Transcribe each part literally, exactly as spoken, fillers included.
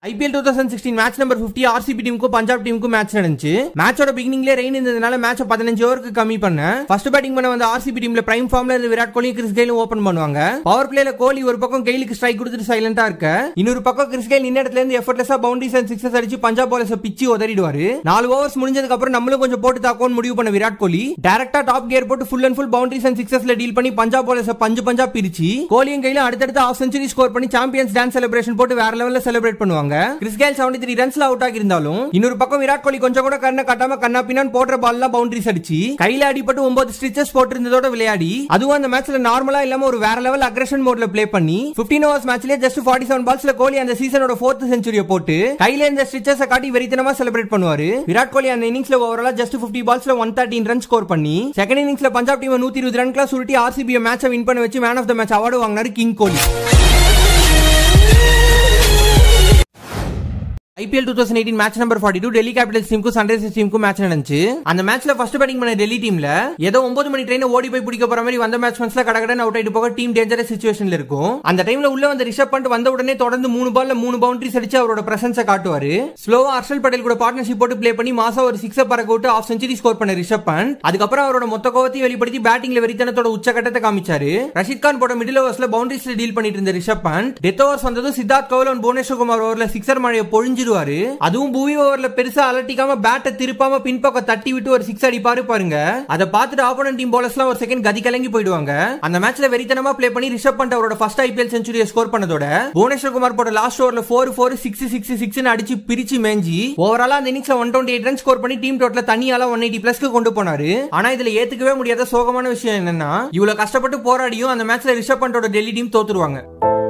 I P L twenty sixteen match number fifty R C B டீமுக்கு பஞ்சாப் டீமுக்கு match நடந்துச்சு. மேட்சோட பிகினிங்ல ரெயின் இருந்ததனால மேட்சை பதினஞ்சு ஓவருக்கு கம்மி பண்ண ஃபர்ஸ்ட் பேட்டிங் பண்ண வந்த R C B டீம்ல பிரைம் ஃபார்ம்ல இருந்து விராட் கோலி கிறிஸ் கெயிலும் ஓபன் பண்ணுவாங்க. பவர் பிளேல கோலி ஒரு பக்கம் கெயிலுக்கு ஸ்ட்ரைக் கொடுத்துட்டு சைலண்டா இருக்க, இன்னொரு பக்கம் கிறிஸ் கெயில் நின்ன இடத்துல இருந்து எஃபர்ட்லெஸ்ஸா பவுண்டரிஸ் அண்ட் சிக்ஸஸ் அடிச்சு பஞ்சாப் பாலர்ஸை பிச்சி உதறிடுவாரு. நாலு ஓவர்ஸ் முடிஞ்சதுக்கு அப்புறம் நம்மளும் கொஞ்சம் போட்டு தாக்கோன்னு முடிவு பண்ண விராட் கோலி டைரக்டா டாப் கியர் போட்டு full and full boundaries and சிக்ஸஸ்ல டீல் பண்ணி பஞ்சாப் பாலர்ஸை பஞ்சு பஞ்சா பிரிச்சு கோலியும் கெயிலும் அடுத்தடுத்து ஹாஃப் செஞ்சுரி ஸ்கோர் பண்ணி சாம்பியன்ஸ் டான்ஸ் செலிப்ரேஷன் போட்டு வேற லெவல்ல செலிப்ரேட் பண்ணுவாங்க. கிறிஸ் கெயில் seventy-three ரன்ஸ்ல அவுட் ஆகியிருந்தாலும் இன்னொரு பக்கம் விராட் கோலி கொஞ்சம் கூட கண்ண காட்டாம கண்ணா பின்னான்னு போடுற பால்லாம் பவுண்டரிஸ் அடிச்சு கையில அடிபட்டு ஒன்பது ஸ்டிச்சஸ் போட்டிருந்ததோட விளையாடி அதுவும் அந்த மேட்ச்ல நார்மலா இல்லாம ஒரு வேற லெவல் அக்ரெஷன் மோட்ல பிளே பண்ணி fifteen ஓவர்ஸ் மேட்ச்லயே ஜஸ்ட் forty-seven பால்ஸ்ல கோலி அந்த சீசனோட fourth செஞ்சுரியை போட்டு கையில இந்த ஸ்டிச்சஸை காட்டி வெறித்தனமா செலிப்ரேட் பண்ணுவாரு. விராட் கோலி அந்த இன்னிங்ஸ்ல ஓவராலா ஜஸ்ட் fifty பால்ஸ்ல one thirteen ரன் ஸ்கோர் பண்ணி செகண்ட் இன்னிங்ஸ்ல பஞ்சாப் டீம் one twenty ரன்களா சுருட்டி R C B மேட்சை வின் பண்ண வச்சு man of the match award வாங்கினாரு king Kohli. I P L twenty eighteen match number forty-two Delhi Capitals டீமுக்கு சன்ரைசர்ஸ் டீமுக்கு மேட்ச் நடந்துச்சு. அந்த மேட்ச்ல ஃபர்ஸ்ட் பேட்டிங் பண்ண டெல்லி டீம்ல ஏதோ ஒன்பது மணி ட்ரெயின் ஓடி போய் பிடிக்க போற மாதிரி வந்த பேட்ஸ்மேன்ஸ்ல கடகடன்னு அவுட் ஆயிட்டு போக டீம் டேஞ்சரஸ் சிச்சுவேஷன்ல இருக்கும். அந்த டைம்ல உள்ள வந்த ரிஷப் பண்ட் வந்த உடனே தொடர்ந்து மூணு பால்ல மூணு பவுண்டரிஸ் அடிச்சு அவரோட பிரசன்ஸை காட்டுவாரு. ஸ்லோவா ஹர்ஷல் பட்டேல் கூட பார்ட்னர்ஷிப் போட்டு பிளே பண்ணி மாசா ஒரு சிக்ஸர் பறக்க விட்டு ஆஃப் செஞ்சுரி ஸ்கோர் பண்ண ரிஷப் பண்ட் அதுக்கப்புறம் அவரோட மொத்த கோவத்தையும் வெளிப்படுத்தி பேட்டிங்ல வெறித்தனத்தோட உச்சகட்டத்தை காமிச்சாரு. ரஷீத் கான் போட்ட மிடில் ஓவர்ஸ்ல பவுண்டரிஸ்ல டீல் பண்ணிட்டு இருந்த ரிஷப் பண்ட் டெத் ஓவர்ஸ் வந்ததும் சித்தார்த் கவுல் அண்ட் புவனேஸ்வர் குமார் ஓவர்ல சிக்ஸர் மழையை பொழிஞ்சிருவாரு. அதுவும் பூவி ஓவர்ல பெருசா அலட்டிக்காம பேட்டை திருப்பாம பின்பக்கம் தட்டி விட்டு ஒரு சிக்ஸ் அடிப்பாரு பாருங்க. அதை பார்த்துட்டு ஆப்போனன்ட் டீம் பவுலர்ஸ்லாம் ஒரு செகண்ட் கதி கலங்கி போயிடுவாங்க. அந்த மேட்ச்ல வெறித்தனமா பிளே பண்ணி ரிஷப் பண்ட் அவரோட ஃபர்ஸ்ட் I P L செஞ்சுரியை ஸ்கோர் பண்ணதோட புவனேஸ்வர் குமார் போட்ட லாஸ்ட் ஓவர்ல four four six six six னு அடிச்சு பிரிச்சு மேஞ்சி ஓவராலா அந்த இன்னிங்ஸ்ல one twenty-eight ரன் ஸ்கோர் பண்ணி டீம் டோட்டல தனியால one eighty பிளஸ்க்கு கொண்டு போனாரு. ஆனா இதுல ஏத்துக்கவே முடியாத சோகமான விஷயம் என்னன்னா இவ்வளவு கஷ்டப்பட்டு போராடியும் அந்த மேட்ச்ல ரிஷப் பண்டோட டெல்லி டீம் தோத்துருவாங்க.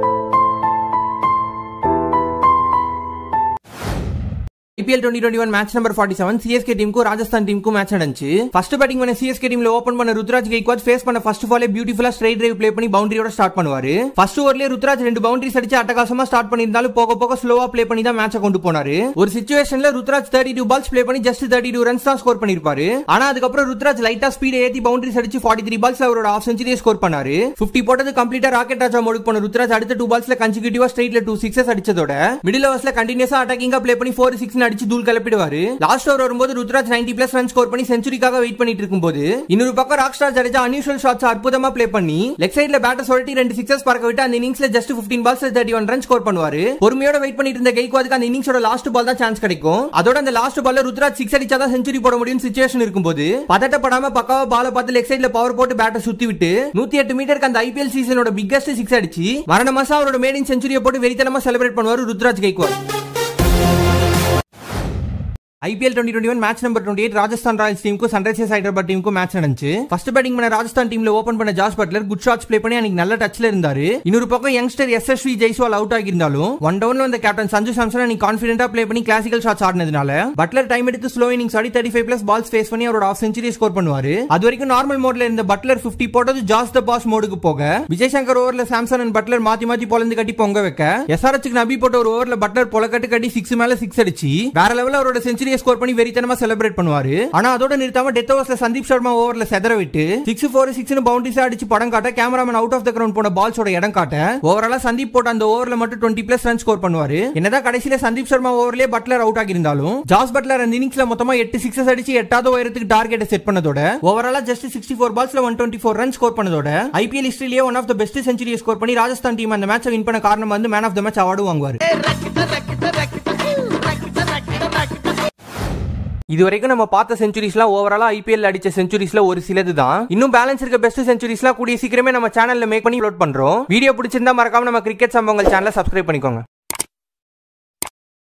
I P L twenty twenty-one match number forty-seven C S K டீமுக்கு ராஜஸ்தான் டீமுக்கு மேட்ச் நடந்துச்சு. ஃபர்ஸ்ட் பேட்டிங் பண்ண C S K டீம்ல ஓபன் பண்ண ருத்துராஜ் கெய்க்வாட் ஃபேஸ் பண்ண ஃபர்ஸ்ட் பாலே பியூட்டிஃபுல்லா ஸ்ட்ரைட் டிரைவ் ப்ளே பண்ணி பவுண்டரியோட ஸ்டார்ட் பண்ணுவாரு. ஃபர்ஸ்ட் ஓவர்லயே ருத்துராஜ் ரெண்டு பவுண்டரிஸ் அடிச்சு அட்டகாசமா ஸ்டார்ட் பண்ணிருந்தாலும் போக போக ஸ்லோவா ப்ளே பண்ணி தான் மேட்சை கொண்டு போனாரு. ஒரு சிச்சுவேஷன்ல ருத்துராஜ் thirty-two பால்ஸ் ப்ளே பண்ணி ஜஸ்ட் thirty-two ரன்ஸ் தான் ஸ்கோர் பண்ணிருப்பாரு. ஆனா அதுக்கப்புறம் ருத்துராஜ் லைட்டா ஸ்பீட் ஏத்தி பவுண்டரிஸ் அடிச்சு forty-three பால்ஸ்ல அவரோட ஆஃப் செஞ்சுரியை ஸ்கோர் பண்ணாரு. fifty போட்டது கம்ப்ளீட்டா ராக்கெட் ராஜா மோடுக்கு போன ருத்துராஜ் அடுத்த டூ பால்ஸ்ல கன்சிக்யூட்டிவா ஸ்ட்ரைட்ல two சிக்ஸஸ் அடிச்சதோட மிடில் ஓவர்ஸ்ல கண்டினியூஸா அட்டாக்கிங்கா ப்ளே பண்ணி four six னு அடிச்சு தூள் கிளப்பிடுவாரு. லாஸ்ட் ஓவர் வரும்போது Ruturaj ninety plus run score பண்ணி செஞ்சுரிக்காக வெயிட் பண்ணிட்டு இருக்கும்போது இன்னொரு பக்கம் ராக்ஸ்டார் ஜடேஜா அன்யூஷுவல் ஷாட்ஸ் அற்புதமா ப்ளே பண்ணி லெக் சைடுல பேட்டர் சொல்லி ரெண்டு சிக்ஸஸ் பறக்க விட்டு அந்த இன்னிங்ஸ்ல just fifteen balls thirty-one run score பண்ணுவாரு. பொறுமையோட வெயிட் பண்ணிட்டு இருந்த கெய்க்வாதுக்கு அந்த இன்னிங்ஸோட லாஸ்ட் பால் தான் சான்ஸ் கிடைக்கும். அதோட அந்த லாஸ்ட் பால்ல ருத்துராஜ் சிக்ஸ் அடிச்சாதான் செஞ்சுரி போட முடியும் சிச்சுவேஷன் இருக்கும்போது பதட்டப்படாம பக்காவா பால பார்த்து லெக் சைடுல பவர் போட்டு பேட்டர் சுத்தி விட்டு நூத்தி எட்டு மீட்டருக்கு அந்த I P L சீசனோட பிக்கஸ்ட் சிக்ஸ் அடிச்சு மரண மாசம் அவரோட மேடின் செஞ்சுரியை போட்டு வெறித்தனமா செலிப்ரேட் பண்ணுவாரு Ruturaj Gaikwad. I P L twenty twenty-one match number twenty-eight Rajasthan Royals டீமுக்கு சன்ரைசர்ஸ் ஹைதராபாத் டீமுக்கு மேட்ச் நடந்துச்சு. ஃபர்ஸ்ட் பேட்டிங் பண்ண ராஜஸ்தான் டீம்ல ஓபன் பண்ண Jos Buttler good shots play பண்ணி அன்னைக்கு நல்ல டச்ல இருந்தாரு. இன்னொரு பக்கம் youngster S S V Jaiswal out ஆகியிருந்தாலும் ஒன் டவுன்ல வந்த கேப்டன் சஞ்சு சாம்சன் அன்னைக்கு கான்ஃபிடென்ட்டா ப்ளே பண்ணி கிளாசிக்கல் ஷாட்ஸ் ஆடினதுனால பட்லர் டைம் எடுத்து ஸ்லோ இன்னிங்ஸ் ஆடி thirty-five பிளஸ் பால்ஸ் ஃபேஸ் பண்ணி அவரோட ஆஃப் செஞ்சுரி ஸ்கோர் பண்ணுவாரு. அது வரைக்கும் நார்மல் மோட்ல இருந்த பட்லர் fifty போட்டது ஜாஸ் த பாஸ் மோடுக்கு போக விஜய் சங்கர் ஓவர்ல சாம்சன் அண்ட் பட்லர் மாத்தி மாத்தி பொலந்து கட்டி பொங்க வைக்க S R H க்கு நபி போட்ட ஒரு ஓவர்ல பட்லர் பொலக்கட்டு கட்டி சிக்ஸ் மேல சிக்ஸ் அடிச்சு வேற லெவல்ல அவரோட செஞ்சுரியை ஸ்கோர் பண்ணி வெறித்தனமா செலிப்ரேட் பண்ணுவாரு. ஆனா அதோட நிறுத்தாம டெத் ஓவர்ஸ்ல சந்தீப் சர்மா ஓவர்ல செதற விட்டு six four six னு பவுண்டரிஸ் அடிச்சு படம் காட்ட cameraman out of the ground போன பால்ஸோட இடம் காட்ட ஓவராலா சந்தீப் போட்ட அந்த ஓவர்ல மட்டும் twenty பிளஸ் ரன் ஸ்கோர் பண்ணுவாரு. என்னதான் கடைசில சந்தீப் சர்மா ஓவர்லயே பட்லர் அவுட் ஆகியிருந்தாலும் ஜாஸ் பட்லர் அந்த இன்னிங்ஸ்ல மொத்தமா எட்டு சிக்ஸஸ் அடிச்சு எட்டாவது உயரத்துக்கு டார்கெட்டை செட் பண்ணதோட ஓவராலா ஜஸ்ட் sixty-four பால்ஸ்ல one twenty-four ரன் ஸ்கோர் பண்ணதோட I P L ஹிஸ்டரியிலே ஒன் ஆஃப் தி பெஸ்ட் செஞ்சுரியை ஸ்கோர் பண்ணி ராஜஸ்தான் டீம் அந்த மேட்சை வின் பண்ண காரணம் வந்து man of the match award வாங்குவாரு. இது வரைக்கும் நம்ம பார்த்த செஞ்சுரிஸ்லாம் ஓவராலா I P L அடிச்ச செஞ்சுரிஸ்ல ஒரு சிலது தான். இன்னும் பேலன்ஸ் இருக்க பெஸ்ட் செஞ்சுரிஸ்லாம் கூடிய சீக்கிரமே நம்ம சேனல்ல மேக் பண்ணி அப்லோட் பண்றோம். வீடியோ பிடிச்சிருந்தா மறக்காம நம்ம கிரிக்கெட் சம்பவங்கள் சேனலை சப்ஸ்கிரைப் பண்ணிக்கோங்க.